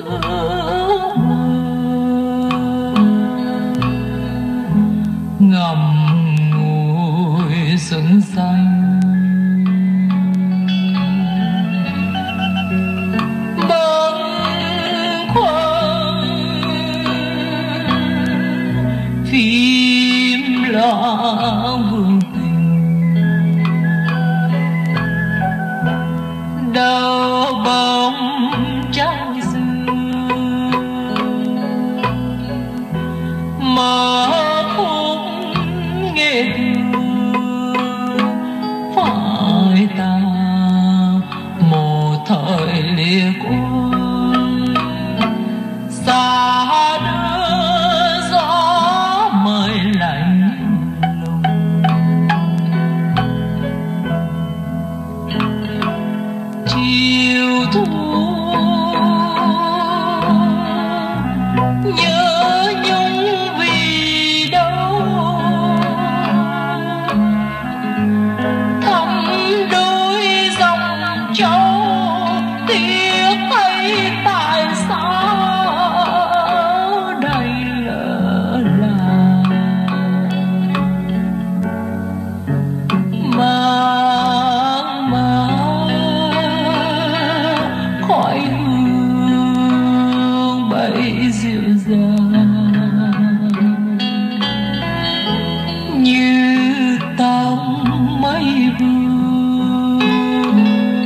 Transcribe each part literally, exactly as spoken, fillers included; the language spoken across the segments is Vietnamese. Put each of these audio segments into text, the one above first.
ngậm ngùi xuân xanh bâng khuâng phim loạn vương tình đâu bóng trăng xưa mơ khúc nghe thương phải ta một thời lìa quân xa đưa gió mời lạnh lùng chiều thu nhớ nhung vì đâu thăm đôi dòng châu tiếc thấy tại sao đây lỡ làng mang mang khói hương bẫy dịu dàng như tóc mây vương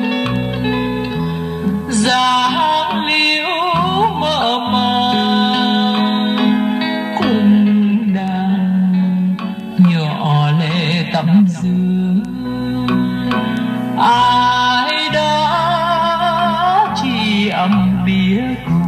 dáng liễu mơ màng cùng đàn nhỏ lệ tắm dương ai đó chỉ ấm bia cùng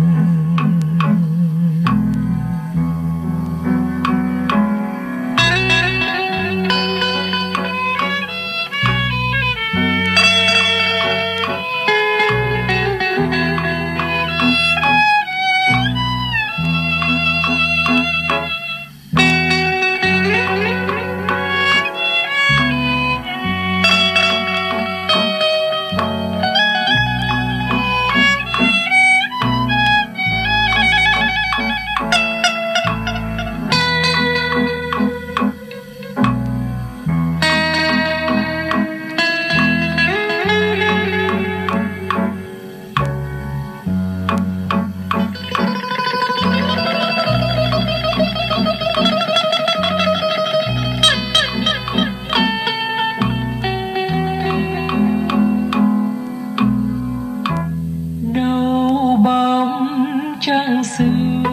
trăng xưa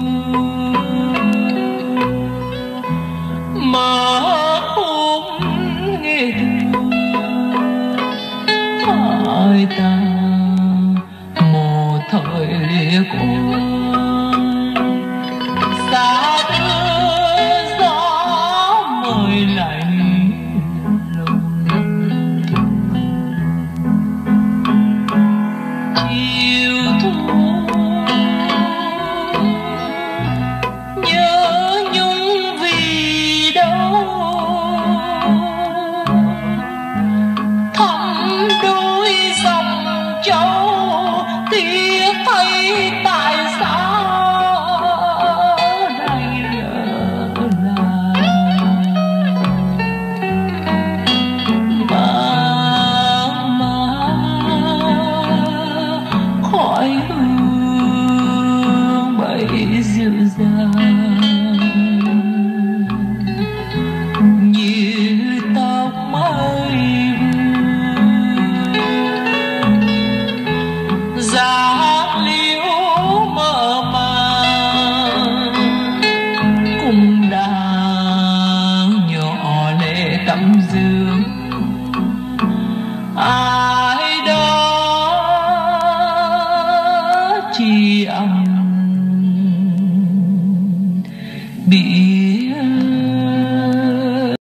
mà khúc nghe thương phải ta một thời lìa quân xa đưa gió mời lạnh lùng chiều thu thăm đôi dòng châu tiếc thấy